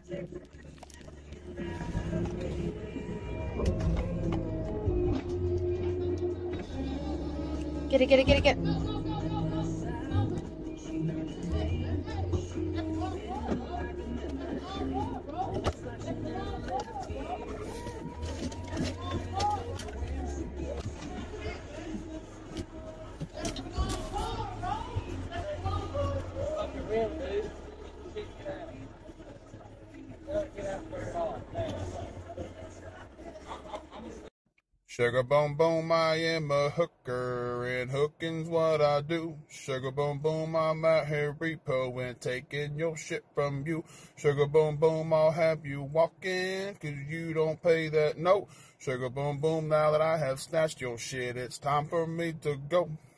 Get it, get it, get it, get it. Sugar boom boom, I am a hooker, and hooking's what I do. Sugar boom boom, I'm out here repo and taking your shit from you. Sugar boom boom, I'll have you walking, 'cause you don't pay that note. Sugar boom boom, now that I have snatched your shit, it's time for me to go.